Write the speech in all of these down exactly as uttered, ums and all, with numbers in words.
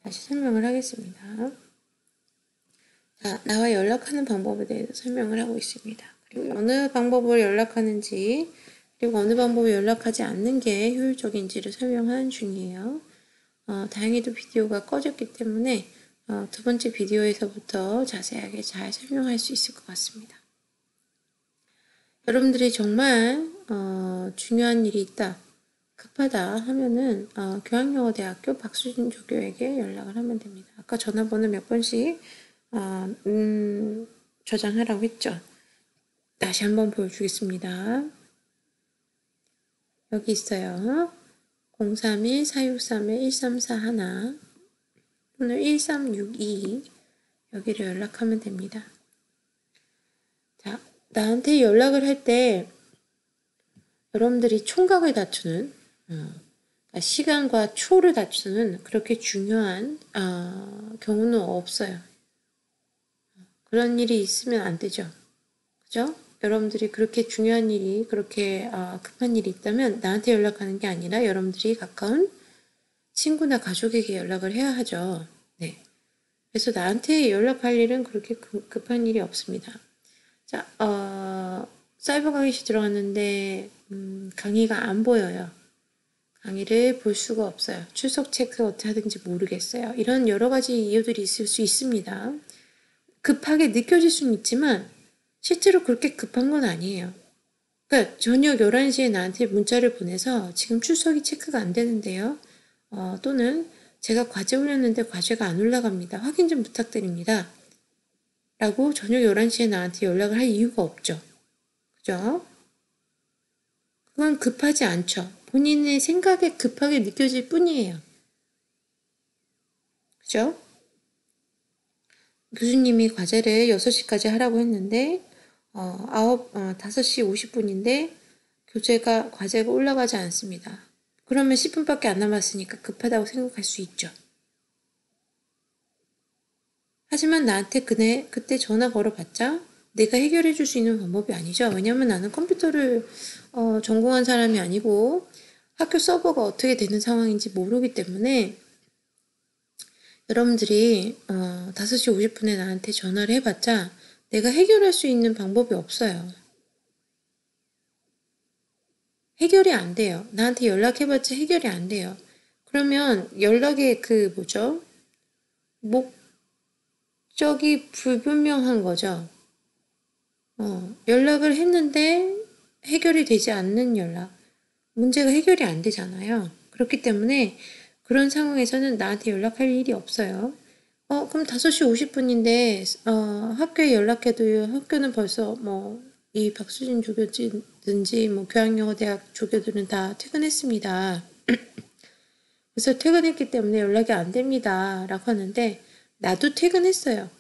다시 설명을 하겠습니다. 자, 나와 연락하는 방법에 대해서 설명을 하고 있습니다. 그리고 어느 방법으로 연락하는지, 그리고 어느 방법을 연락하지 않는 게 효율적인지를 설명하는 중이에요. 어, 다행히도 비디오가 꺼졌기 때문에 어, 두 번째 비디오에서부터 자세하게 잘 설명할 수 있을 것 같습니다. 여러분들이 정말 어, 중요한 일이 있다, 급하다 하면은 어, 교양영어대학교 박수진 조교에게 연락을 하면 됩니다. 아까 전화번호 몇 번씩 어, 음, 저장하라고 했죠. 다시 한번 보여주겠습니다. 여기 있어요. 공삼일 사육삼 일삼사일 또는 일삼육이 여기를 연락하면 됩니다. 자, 나한테 연락을 할 때 여러분들이 총각을 다투는 어, 시간과 초를 다투는 그렇게 중요한 어, 경우는 없어요. 그런 일이 있으면 안 되죠. 그죠? 여러분들이 그렇게 중요한 일이, 그렇게 어, 급한 일이 있다면 나한테 연락하는 게 아니라 여러분들이 가까운 친구나 가족에게 연락을 해야 하죠. 네. 그래서 나한테 연락할 일은 그렇게 급, 급한 일이 없습니다. 자, 어, 사이버 강의실 들어갔는데 음, 강의가 안 보여요. 강의를 볼 수가 없어요. 출석 체크 어떻게 하든지 모르겠어요. 이런 여러 가지 이유들이 있을 수 있습니다. 급하게 느껴질 수는 있지만 실제로 그렇게 급한 건 아니에요. 그러니까 저녁 열한 시에 나한테 문자를 보내서 지금 출석이 체크가 안 되는데요. 어, 또는 제가 과제 올렸는데 과제가 안 올라갑니다. 확인 좀 부탁드립니다. 라고 저녁 열한 시에 나한테 연락을 할 이유가 없죠. 그죠? 그건 급하지 않죠. 본인의 생각에 급하게 느껴질 뿐이에요. 그죠? 교수님이 과제를 여섯 시까지 하라고 했는데 어, 아홉, 어, 다섯 시 오십 분인데 교재가, 과제가 올라가지 않습니다. 그러면 십 분밖에 안 남았으니까 급하다고 생각할 수 있죠. 하지만 나한테 그네, 그때 전화 걸어봤자 내가 해결해 줄 수 있는 방법이 아니죠. 왜냐하면 나는 컴퓨터를 어, 전공한 사람이 아니고 학교 서버가 어떻게 되는 상황인지 모르기 때문에 여러분들이 어, 다섯 시 오십 분에 나한테 전화를 해봤자 내가 해결할 수 있는 방법이 없어요. 해결이 안 돼요. 나한테 연락해봤자 해결이 안 돼요. 그러면 연락의 그 뭐죠? 목적이 불분명한 거죠. 어, 연락을 했는데 해결이 되지 않는 연락. 문제가 해결이 안 되잖아요. 그렇기 때문에 그런 상황에서는 나한테 연락할 일이 없어요. 어, 그럼 다섯 시 오십 분인데, 어, 학교에 연락해도 학교는 벌써 뭐, 이 박수진 조교든지 뭐, 교양영어대학 조교들은 다 퇴근했습니다. 그래서 퇴근했기 때문에 연락이 안 됩니다. 라고 하는데, 나도 퇴근했어요.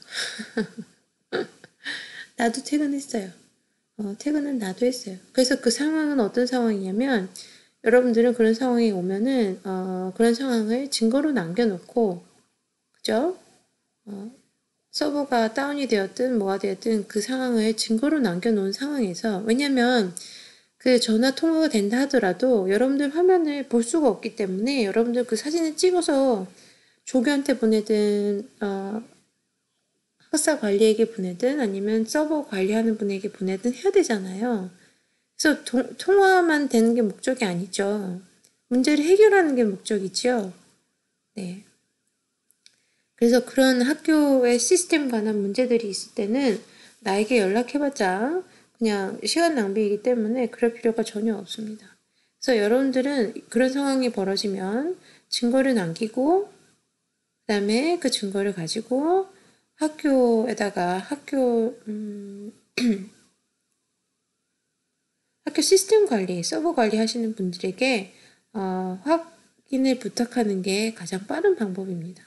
나도 퇴근했어요. 어, 퇴근은 나도 했어요. 그래서 그 상황은 어떤 상황이냐면, 여러분들은 그런 상황이 오면은, 어, 그런 상황을 증거로 남겨놓고, 그죠? 어, 서버가 다운이 되었든 뭐가 되었든 그 상황을 증거로 남겨놓은 상황에서, 왜냐면 그 전화 통화가 된다 하더라도 여러분들 화면을 볼 수가 없기 때문에 여러분들 그 사진을 찍어서 조교한테 보내든 어, 학사 관리에게 보내든 아니면 서버 관리하는 분에게 보내든 해야 되잖아요. 그래서 도, 통화만 되는 게 목적이 아니죠. 문제를 해결하는 게 목적이죠. 네. 그래서 그런 학교의 시스템 관한 문제들이 있을 때는 나에게 연락해봤자 그냥 시간 낭비이기 때문에 그럴 필요가 전혀 없습니다. 그래서 여러분들은 그런 상황이 벌어지면 증거를 남기고 그 다음에 그 증거를 가지고 학교에다가 학교 음, 학교 시스템 관리, 서버 관리 하시는 분들에게 어, 확인을 부탁하는 게 가장 빠른 방법입니다.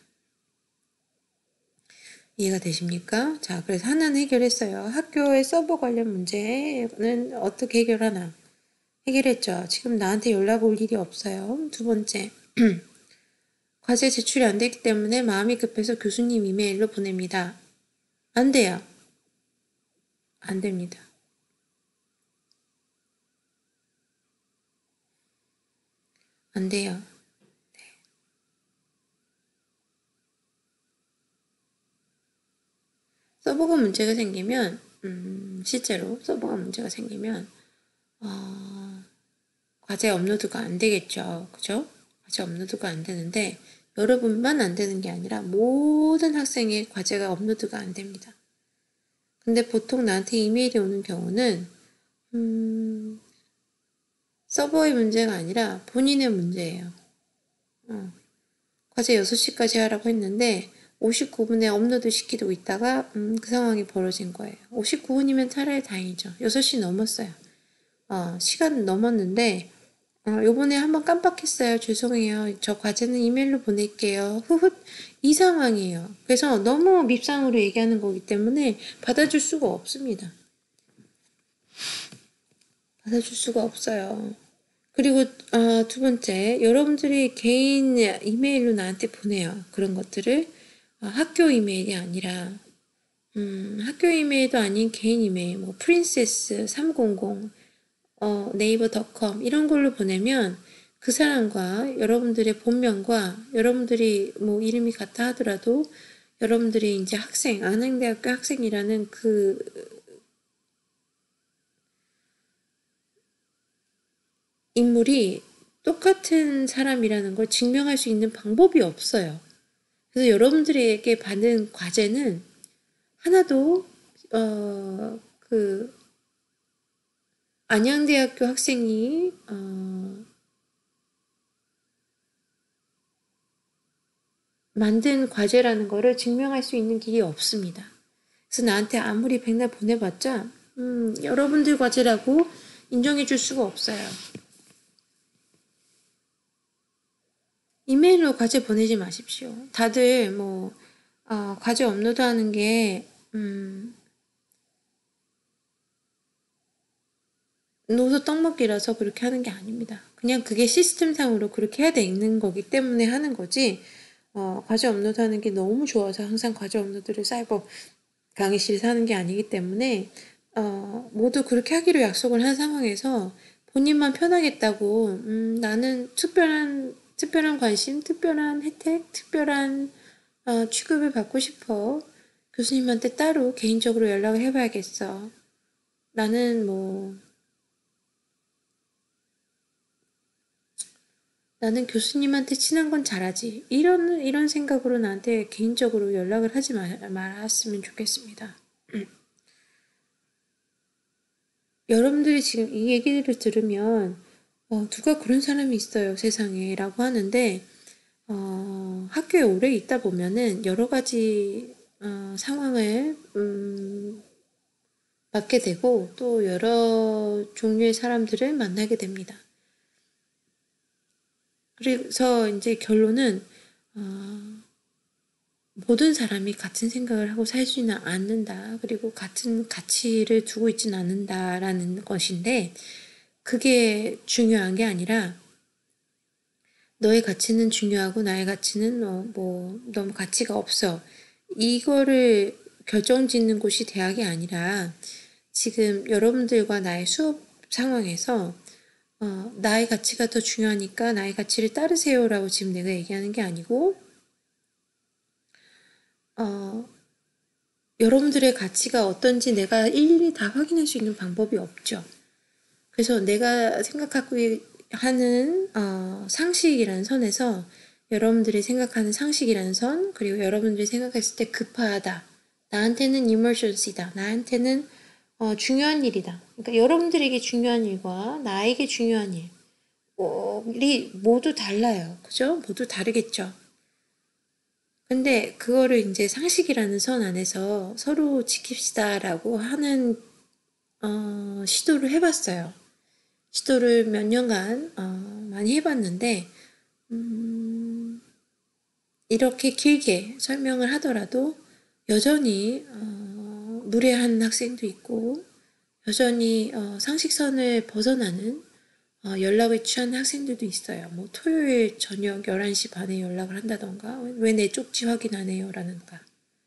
이해가 되십니까? 자, 그래서 하나는 해결했어요. 학교의 서버 관련 문제는 어떻게 해결하나? 해결했죠. 지금 나한테 연락 올 일이 없어요. 두 번째, 과제 제출이 안 되기 때문에 마음이 급해서 교수님 이메일로 보냅니다. 안 돼요. 안 됩니다. 안 돼요. 서버가 문제가 생기면 음, 실제로 서버가 문제가 생기면 어, 과제 업로드가 안 되겠죠. 그죠? 과제 업로드가 안 되는데 여러분만 안 되는 게 아니라 모든 학생의 과제가 업로드가 안 됩니다. 근데 보통 나한테 이메일이 오는 경우는 음, 서버의 문제가 아니라 본인의 문제예요. 어, 과제 여섯 시까지 하라고 했는데 오십구 분에 업로드 시키고 있다가 음, 그 상황이 벌어진 거예요. 오십구 분이면 차라리 다행이죠. 여섯 시 넘었어요. 어, 시간 넘었는데 어, 요번에 한번 깜빡했어요. 죄송해요. 저 과제는 이메일로 보낼게요. 후훗 이 상황이에요. 그래서 너무 밉상으로 얘기하는 거기 때문에 받아줄 수가 없습니다. 받아줄 수가 없어요. 그리고 어, 두 번째, 여러분들이 개인 이메일로 나한테 보내요. 그런 것들을 어, 학교 이메일이 아니라 음, 학교 이메일도 아닌 개인 이메일, 뭐 프린세스 삼백십 어, 네이버 닷컴 이런 걸로 보내면 그 사람과 여러분들의 본명과 여러분들이 뭐 이름이 같다 하더라도 여러분들이 이제 학생, 안양대학교 학생이라는 그 인물이 똑같은 사람이라는 걸 증명할 수 있는 방법이 없어요. 그래서 여러분들에게 받는 과제는 하나도 어, 그 안양대학교 학생이 어, 만든 과제라는 거를 증명할 수 있는 길이 없습니다. 그래서 나한테 아무리 백날 보내봤자 음, 여러분들 과제라고 인정해 줄 수가 없어요. 이메일로 과제 보내지 마십시오. 다들 뭐 어, 과제 업로드하는 게 음, 노소 떡먹기라서 그렇게 하는 게 아닙니다. 그냥 그게 시스템상으로 그렇게 해야 되는 거기 때문에 하는 거지 어, 과제 업로드하는 게 너무 좋아서 항상 과제 업로드를 사이버 강의실에서 하는 게 아니기 때문에 어, 모두 그렇게 하기로 약속을 한 상황에서 본인만 편하겠다고 음, 나는 특별한 특별한 관심, 특별한 혜택, 특별한 어, 취급을 받고 싶어. 교수님한테 따로 개인적으로 연락을 해봐야겠어. 나는 뭐 나는 교수님한테 친한 건 잘하지. 이런 이런 생각으로 나한테 개인적으로 연락을 하지 말, 말았으면 좋겠습니다. 여러분들이 지금 이 얘기를 들으면 어, 누가 그런 사람이 있어요 세상에 라고 하는데 어, 학교에 오래 있다 보면은 여러 가지 어, 상황을 음, 맞게 되고 또 여러 종류의 사람들을 만나게 됩니다. 그래서 이제 결론은 어, 모든 사람이 같은 생각을 하고 살지는 않는다. 그리고 같은 가치를 두고 있지는 않는다라는 것인데 그게 중요한 게 아니라 너의 가치는 중요하고 나의 가치는 어, 뭐 너무 가치가 없어. 이거를 결정짓는 곳이 대학이 아니라 지금 여러분들과 나의 수업 상황에서 어, 나의 가치가 더 중요하니까 나의 가치를 따르세요라고 지금 내가 얘기하는 게 아니고 어, 여러분들의 가치가 어떤지 내가 일일이 다 확인할 수 있는 방법이 없죠. 그래서 내가 생각하고 하는 어, 상식이라는 선에서 여러분들이 생각하는 상식이라는 선, 그리고 여러분들이 생각했을 때 급하다. 나한테는 emergency다. 나한테는 어, 중요한 일이다. 그러니까 여러분들에게 중요한 일과 나에게 중요한 일, 이 모두 달라요. 그죠? 모두 다르겠죠. 근데 그거를 이제 상식이라는 선 안에서 서로 지킵시다라고 하는 어, 시도를 해봤어요. 시도를 몇 년간 어, 많이 해봤는데 음, 이렇게 길게 설명을 하더라도 여전히 어, 무례한 학생도 있고 여전히 어, 상식선을 벗어나는 어, 연락을 취하는 학생들도 있어요. 뭐 토요일 저녁 열한 시 반에 연락을 한다던가 왜 내 쪽지 확인 안 해요? 라는가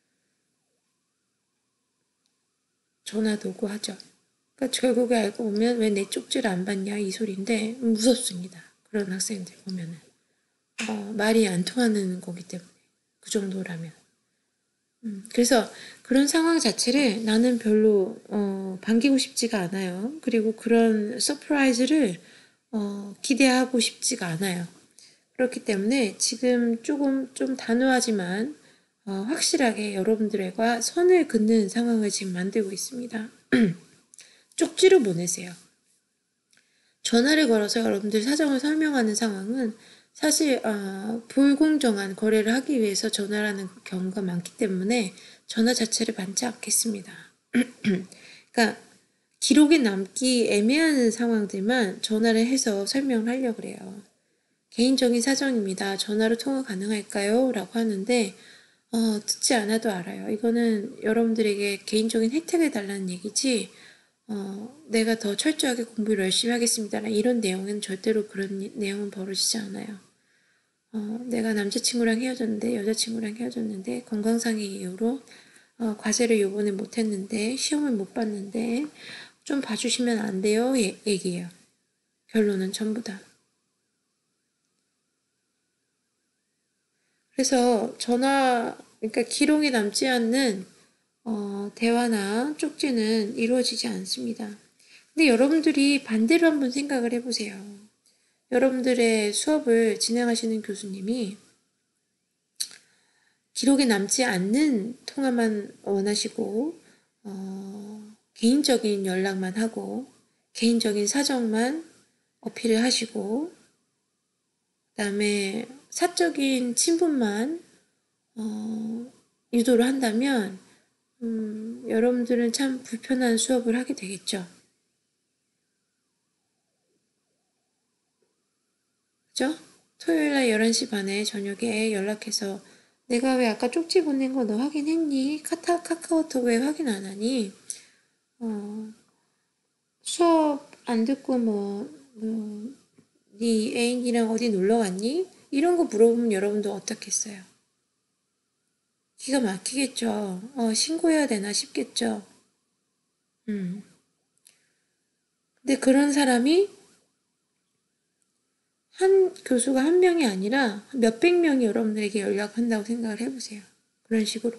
전화도 오고 하죠. 그러니까 결국에 알고 보면 왜 내 쪽지를 안 받냐 이 소리인데 무섭습니다. 그런 학생들 보면은 어, 말이 안 통하는 거기 때문에 그 정도라면 음, 그래서 그런 상황 자체를 나는 별로 어, 반기고 싶지가 않아요. 그리고 그런 서프라이즈를 어, 기대하고 싶지가 않아요. 그렇기 때문에 지금 조금 좀 단호하지만 어, 확실하게 여러분들과 선을 긋는 상황을 지금 만들고 있습니다. 쪽지로 보내세요. 전화를 걸어서 여러분들 사정을 설명하는 상황은 사실 어, 불공정한 거래를 하기 위해서 전화라는 경우가 많기 때문에 전화 자체를 받지 않겠습니다. 그러니까 기록에 남기 애매한 상황들만 전화를 해서 설명을 하려고 그래요. 개인적인 사정입니다. 전화로 통화 가능할까요? 라고 하는데 어, 듣지 않아도 알아요. 이거는 여러분들에게 개인적인 혜택을 달라는 얘기지 어, 내가 더 철저하게 공부를 열심히 하겠습니다. 이런 내용은 절대로 그런 내용은 벌어지지 않아요. 어, 내가 남자친구랑 헤어졌는데 여자친구랑 헤어졌는데 건강상의 이유로 어, 과제를 요번에 못했는데 시험을 못 봤는데 좀 봐주시면 안 돼요? 예, 얘기해요. 결론은 전부 다. 그래서 전화, 그러니까 기록이 남지 않는 어, 대화나 쪽지는 이루어지지 않습니다. 근데 여러분들이 반대로 한번 생각을 해보세요. 여러분들의 수업을 진행하시는 교수님이 기록에 남지 않는 통화만 원하시고 어, 개인적인 연락만 하고 개인적인 사정만 어필을 하시고 그다음에 사적인 친분만 어, 유도를 한다면 음, 여러분들은 참 불편한 수업을 하게 되겠죠. 그죠? 토요일날 열한 시 반에 저녁에 연락해서 내가 왜 아까 쪽지 보낸 거 너 확인했니? 카타, 카카오톡 왜 확인 안 하니? 어, 수업 안 듣고 뭐, 뭐, 네 애인이랑 어디 놀러 갔니? 이런 거 물어보면 여러분도 어떻겠어요? 기가 막히겠죠. 어, 신고해야 되나 싶겠죠. 음. 근데 그런 사람이 한 교수가 한 명이 아니라 몇백 명이 여러분들에게 연락한다고 생각을 해보세요. 그런 식으로.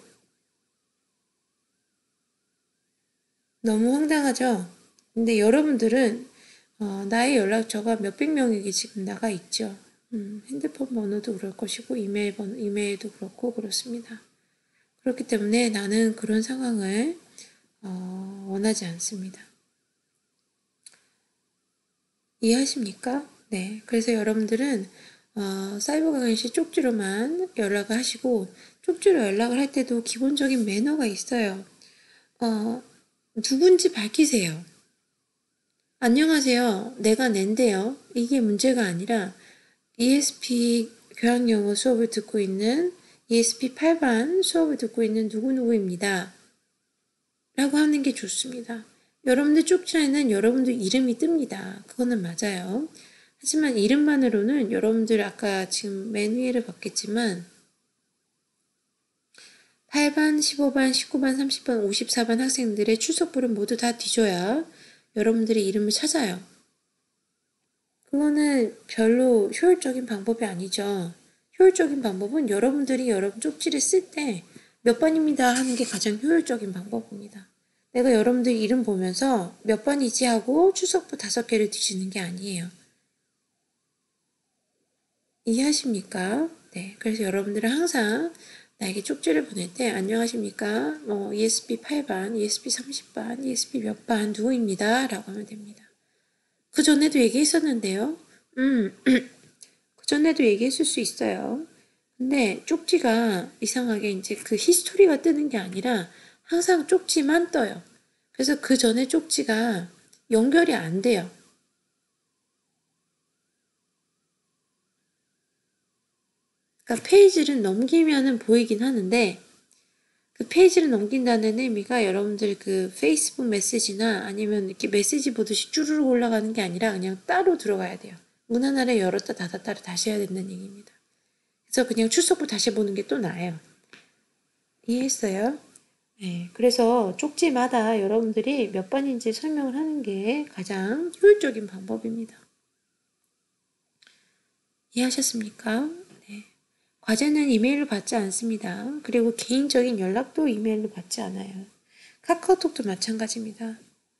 너무 황당하죠? 근데 여러분들은 어, 나의 연락처가 몇백 명에게 지금 나가 있죠. 음, 핸드폰 번호도 그럴 것이고 이메일 번호, 이메일도 그렇고 그렇습니다. 그렇기 때문에 나는 그런 상황을 어, 원하지 않습니다. 이해하십니까? 네. 그래서 여러분들은 어, 사이버 강의실 쪽지로만 연락을 하시고 쪽지로 연락을 할 때도 기본적인 매너가 있어요. 어, 누군지 밝히세요. 안녕하세요. 내가 낸데요. 이게 문제가 아니라 이에스피 교양영어 수업을 듣고 있는 이에스피 팔 반 수업을 듣고 있는 누구누구입니다. 라고 하는 게 좋습니다. 여러분들 쪽지에는 여러분들 이름이 뜹니다. 그거는 맞아요. 하지만 이름만으로는 여러분들 아까 지금 맨 위에를 봤겠지만 팔 반, 십오 반, 십구 반, 삼십 반, 오십사 반 학생들의 출석부를 모두 다 뒤져야 여러분들의 이름을 찾아요. 그거는 별로 효율적인 방법이 아니죠. 효율적인 방법은 여러분들이 여러분 쪽지를 쓸 때 몇 반입니다 하는 게 가장 효율적인 방법입니다. 내가 여러분들 이름 보면서 몇 반이지 하고 출석부 다섯 개를 뒤지는 게 아니에요. 이해하십니까? 네. 그래서 여러분들은 항상 나에게 쪽지를 보낼 때 안녕하십니까? 뭐 이에스피 팔 반, 이에스피 삼십 반, 이에스피 몇 반 누구입니다. 라고 하면 됩니다. 그 전에도 얘기했었는데요. 음, 그 전에도 얘기했을 수 있어요. 근데 쪽지가 이상하게 이제 그 히스토리가 뜨는 게 아니라 항상 쪽지만 떠요. 그래서 그 전에 쪽지가 연결이 안 돼요. 그러니까 페이지를 넘기면은 보이긴 하는데 그 페이지를 넘긴다는 의미가 여러분들 그 페이스북 메시지나 아니면 이렇게 메시지 보듯이 쭈르륵 올라가는 게 아니라 그냥 따로 들어가야 돼요. 문 하나를 열었다 닫았다를 다시 해야 된다는 얘기입니다. 그래서 그냥 출석부 다시 보는 게 또 나아요. 이해했어요? 네. 그래서 쪽지마다 여러분들이 몇 번인지 설명을 하는 게 가장 효율적인 방법입니다. 이해하셨습니까? 네. 과제는 이메일로 받지 않습니다. 그리고 개인적인 연락도 이메일로 받지 않아요. 카카오톡도 마찬가지입니다.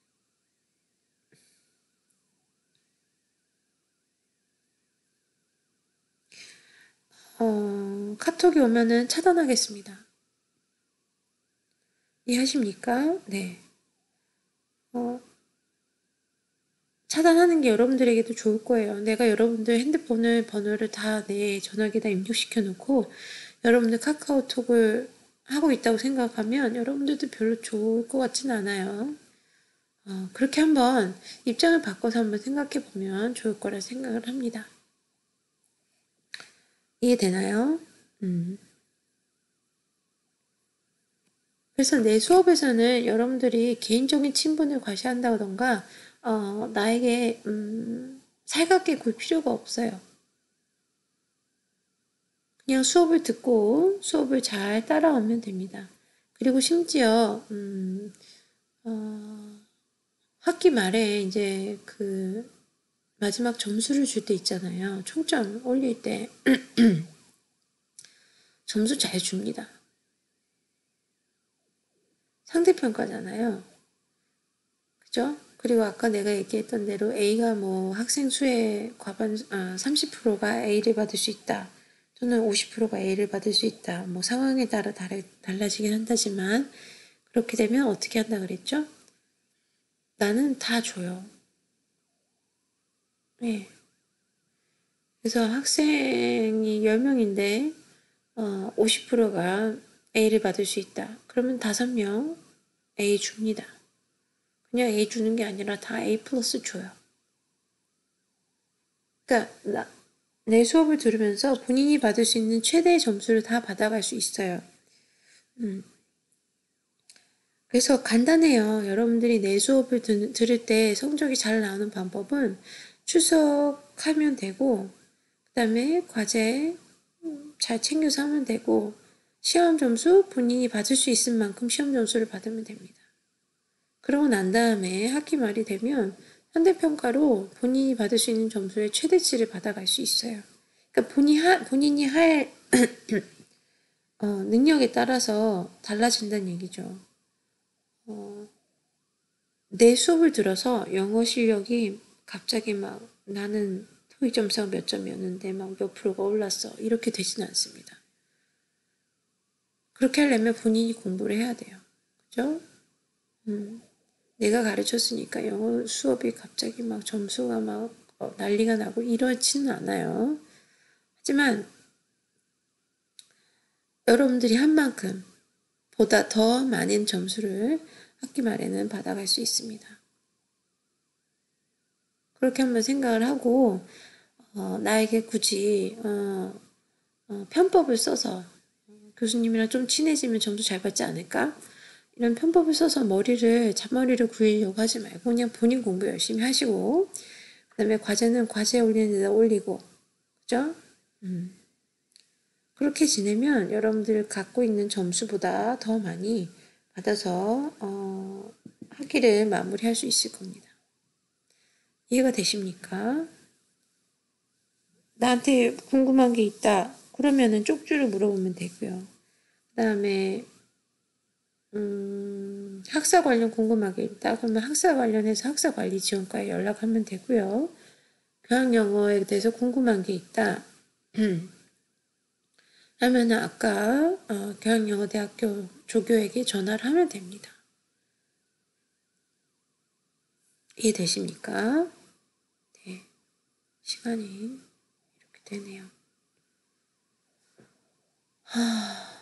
어, 카톡이 오면은 차단하겠습니다. 이해하십니까? 네. 어, 차단하는 게 여러분들에게도 좋을 거예요. 내가 여러분들 핸드폰을 번호를 다 내 전화기에다 입력시켜 놓고 여러분들 카카오톡을 하고 있다고 생각하면 여러분들도 별로 좋을 것 같지는 않아요. 어, 그렇게 한번 입장을 바꿔서 한번 생각해 보면 좋을 거라 생각을 합니다. 이해되나요? 음. 그래서 내 수업에서는 여러분들이 개인적인 친분을 과시한다던가 어, 나에게 음, 살갑게 굴 필요가 없어요. 그냥 수업을 듣고 수업을 잘 따라오면 됩니다. 그리고 심지어 음, 어, 학기 말에 이제 그 마지막 점수를 줄 때 있잖아요. 총점 올릴 때 점수 잘 줍니다. 상대평가잖아요. 그죠? 그리고 아까 내가 얘기했던 대로 A가 뭐 학생 수의 과반 아, 삼십 퍼센트가 A를 받을 수 있다. 또는 오십 퍼센트가 A를 받을 수 있다. 뭐 상황에 따라 다르, 달라지긴 한다지만 그렇게 되면 어떻게 한다 그랬죠? 나는 다 줘요. 네. 그래서 학생이 열 명인데 어, 오십 퍼센트가 A를 받을 수 있다. 그러면 다섯 명 A 줍니다. 그냥 A 주는 게 아니라 다 A 플러스 줘요. 그러니까 나, 내 수업을 들으면서 본인이 받을 수 있는 최대의 점수를 다 받아갈 수 있어요. 음. 그래서 간단해요. 여러분들이 내 수업을 들, 들을 때 성적이 잘 나오는 방법은 출석하면 되고 그 다음에 과제 잘 챙겨서 하면 되고 시험 점수 본인이 받을 수 있을 만큼 시험 점수를 받으면 됩니다. 그러고 난 다음에 학기 말이 되면 현대평가로 본인이 받을 수 있는 점수의 최대치를 받아갈 수 있어요. 그러니까 본인이, 하, 본인이 할 어, 능력에 따라서 달라진다는 얘기죠. 어, 내 수업을 들어서 영어 실력이 갑자기 막 나는 토익 점수가 몇 점이었는데 막 몇 프로가 올랐어. 이렇게 되지는 않습니다. 그렇게 하려면 본인이 공부를 해야 돼요. 그죠? 음, 내가 가르쳤으니까 영어 수업이 갑자기 막 점수가 막 어, 난리가 나고 이러지는 않아요. 하지만 여러분들이 한 만큼 보다 더 많은 점수를 학기 말에는 받아갈 수 있습니다. 그렇게 한번 생각을 하고 어, 나에게 굳이 어, 어, 편법을 써서 교수님이랑 좀 친해지면 점수 잘 받지 않을까? 이런 편법을 써서 머리를 잔머리를 굴리려고 하지 말고 그냥 본인 공부 열심히 하시고 그 다음에 과제는 과제에 올리는 데다 올리고 그죠? 음. 그렇게 지내면 여러분들 갖고 있는 점수보다 더 많이 받아서 어, 학기를 마무리할 수 있을 겁니다. 이해가 되십니까? 나한테 궁금한 게 있다. 그러면은 쪽지로 물어보면 되고요. 그 다음에 음, 학사 관련 궁금한 게 있다. 그러면 학사 관련해서 학사관리지원과에 연락하면 되고요. 교양영어에 대해서 궁금한 게 있다. 하면은 아까 어, 교양영어대학교 조교에게 전화를 하면 됩니다. 이해되십니까? 네. 시간이 이렇게 되네요. 하...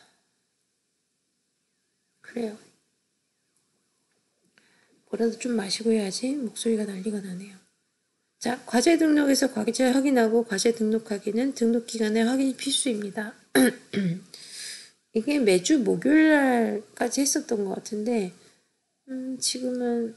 그래요. 뭐라도 좀 마시고 해야지 목소리가 난리가 나네요. 자, 과제 등록에서 과제 확인하고 과제 등록하기는 등록 기간에 확인이 필수입니다. 이게 매주 목요일 날까지 했었던 것 같은데 음, 지금은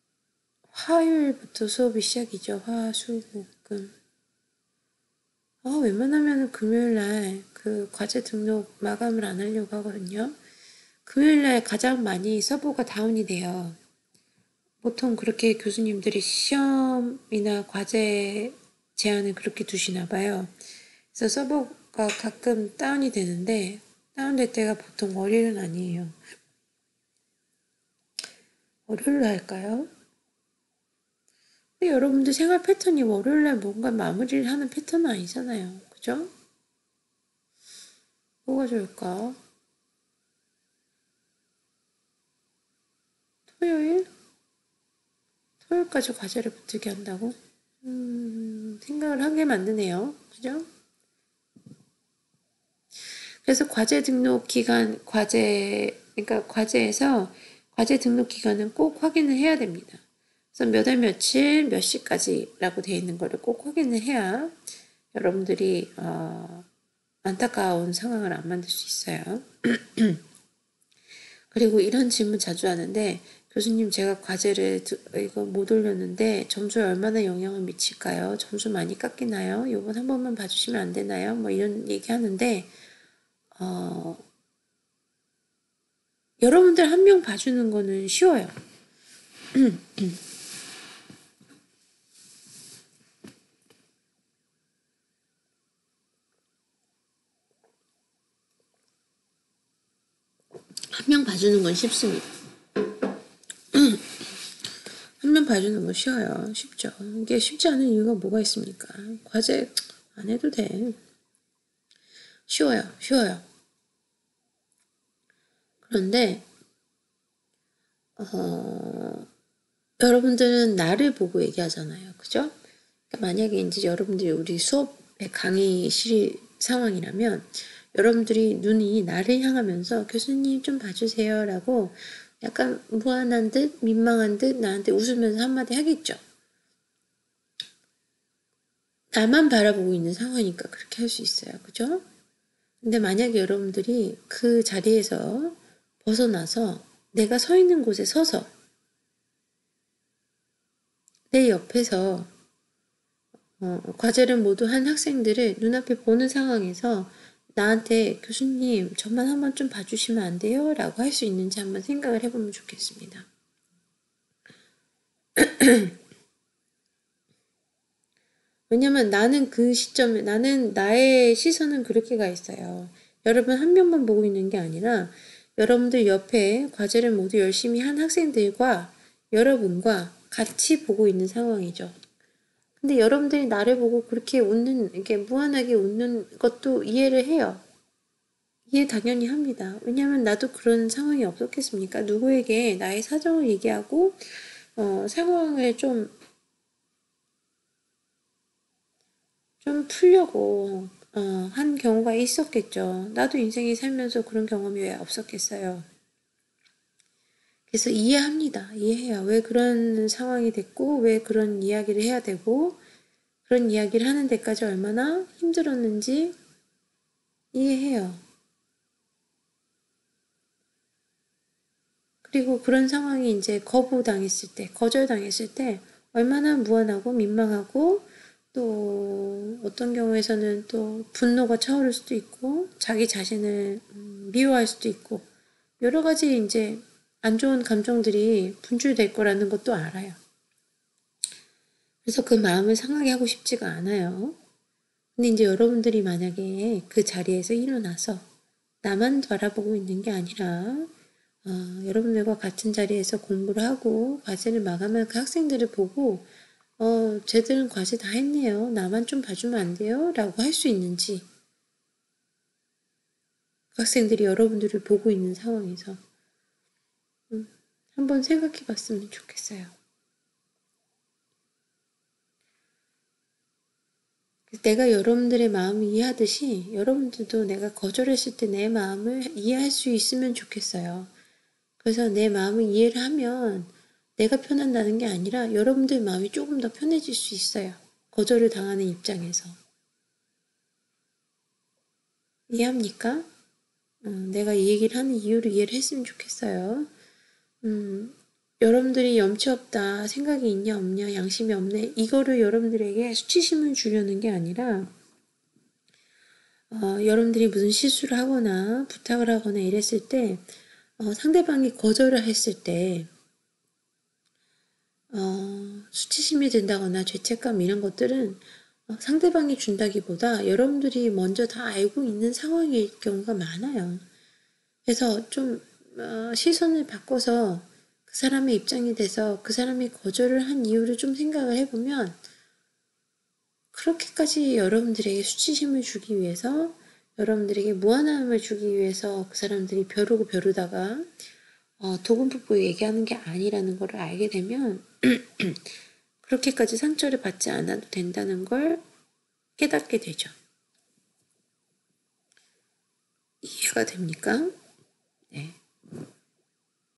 화요일부터 수업이 시작이죠. 화, 수, 목, 금. 아, 웬만하면 금요일 날 그 과제 등록 마감을 안 하려고 하거든요. 금요일 날 가장 많이 서버가 다운이 돼요. 보통 그렇게 교수님들이 시험이나 과제 제한을 그렇게 두시나 봐요. 그래서 서버 가끔 다운이 되는데 다운될 때가 보통 월요일은 아니에요. 월요일로 할까요? 근데 여러분들 생활 패턴이 월요일날 뭔가 마무리를 하는 패턴은 아니잖아요. 그죠? 뭐가 좋을까? 토요일? 토요일까지 과제를 붙들게 한다고? 음, 생각을 하게 만드네요. 그죠? 그래서 과제 등록 기간, 과제, 그러니까 과제에서 과제 등록 기간은 꼭 확인을 해야 됩니다. 그래서 몇 월 며칠 몇 시까지라고 되어 있는 거를 꼭 확인을 해야 여러분들이 어, 안타까운 상황을 안 만들 수 있어요. 그리고 이런 질문 자주 하는데 교수님 제가 과제를 이거 못 올렸는데 점수에 얼마나 영향을 미칠까요? 점수 많이 깎이나요? 요번 한 번만 봐주시면 안 되나요? 뭐 이런 얘기 하는데 어, 여러분들 한 명 봐주는 거는 쉬워요. 한 명 봐주는 건 쉽습니다. 한 명 봐주는 건 쉬워요. 쉽죠. 이게 쉽지 않은 이유가 뭐가 있습니까? 과제 안 해도 돼. 쉬워요. 쉬워요. 그런데 어, 여러분들은 나를 보고 얘기하잖아요. 그죠? 그러니까 만약에 이제 여러분들이 우리 수업에 강의실 상황이라면 여러분들이 눈이 나를 향하면서 교수님 좀 봐주세요 라고 약간 무안한 듯 민망한 듯 나한테 웃으면서 한마디 하겠죠. 나만 바라보고 있는 상황이니까 그렇게 할 수 있어요. 그죠? 근데 만약에 여러분들이 그 자리에서 벗어나서 내가 서 있는 곳에 서서 내 옆에서 어, 과제를 모두 한 학생들을 눈앞에 보는 상황에서 나한테 교수님 저만 한번 좀 봐주시면 안 돼요? 라고 할 수 있는지 한번 생각을 해보면 좋겠습니다. 왜냐면 나는 그 시점에 나는 나의 시선은 그렇게 가 있어요. 여러분 한 명만 보고 있는 게 아니라 여러분들 옆에 과제를 모두 열심히 한 학생들과 여러분과 같이 보고 있는 상황이죠. 근데 여러분들이 나를 보고 그렇게 웃는, 이렇게 무한하게 웃는 것도 이해를 해요. 이해 당연히 합니다. 왜냐하면 나도 그런 상황이 없었겠습니까? 누구에게 나의 사정을 얘기하고 어, 상황을 좀, 좀 풀려고 어, 한 경우가 있었겠죠. 나도 인생에 살면서 그런 경험이 왜 없었겠어요. 그래서 이해합니다. 이해해요. 왜 그런 상황이 됐고 왜 그런 이야기를 해야 되고 그런 이야기를 하는 데까지 얼마나 힘들었는지 이해해요. 그리고 그런 상황이 이제 거부당했을 때, 거절당했을 때 얼마나 무안하고 민망하고 또 어떤 경우에서는 또 분노가 차오를 수도 있고 자기 자신을 미워할 수도 있고 여러 가지 이제 안 좋은 감정들이 분출될 거라는 것도 알아요. 그래서 그 마음을 상하게 하고 싶지가 않아요. 근데 이제 여러분들이 만약에 그 자리에서 일어나서 나만 바라보고 있는 게 아니라 어, 여러분들과 같은 자리에서 공부를 하고 과제를 마감한 그 학생들을 보고 어, 쟤들은 과제 다 했네요. 나만 좀 봐주면 안 돼요? 라고 할 수 있는지 그 학생들이 여러분들을 보고 있는 상황에서 음, 한번 생각해 봤으면 좋겠어요. 내가 여러분들의 마음을 이해하듯이 여러분들도 내가 거절했을 때 내 마음을 이해할 수 있으면 좋겠어요. 그래서 내 마음을 이해를 하면 내가 편한다는 게 아니라 여러분들 마음이 조금 더 편해질 수 있어요. 거절을 당하는 입장에서. 이해합니까? 음, 내가 이 얘기를 하는 이유를 이해를 했으면 좋겠어요. 음, 여러분들이 염치 없다, 생각이 있냐 없냐, 양심이 없네 이거를 여러분들에게 수치심을 주려는 게 아니라 어, 여러분들이 무슨 실수를 하거나 부탁을 하거나 이랬을 때 어, 상대방이 거절을 했을 때 어, 수치심이 든다거나 죄책감 이런 것들은 어, 상대방이 준다기보다 여러분들이 먼저 다 알고 있는 상황일 경우가 많아요. 그래서 좀 어, 시선을 바꿔서 그 사람의 입장이 돼서 그 사람이 거절을 한 이유를 좀 생각을 해보면 그렇게까지 여러분들에게 수치심을 주기 위해서 여러분들에게 무한함을 주기 위해서 그 사람들이 벼르고 벼르다가 어, 도금폭포 얘기하는 게 아니라는 걸 알게 되면 그렇게까지 상처를 받지 않아도 된다는 걸 깨닫게 되죠. 이해가 됩니까? 네.